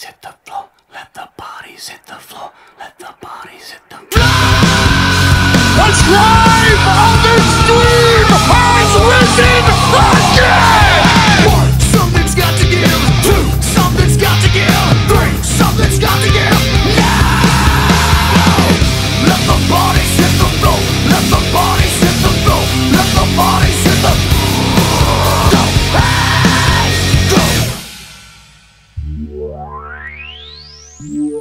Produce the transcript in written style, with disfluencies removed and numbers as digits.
bodies hit the floor. Let the bodies hit the floor. Let the bodies hit the floor. The tribe of extreme has risen again! One, something's got to give. Two, something's got to give. Three, something's got to give. Now! Let the bodies hit the floor. Let the bodies hit the floor. Let the bodies hit the floor. Go! Hey! Go!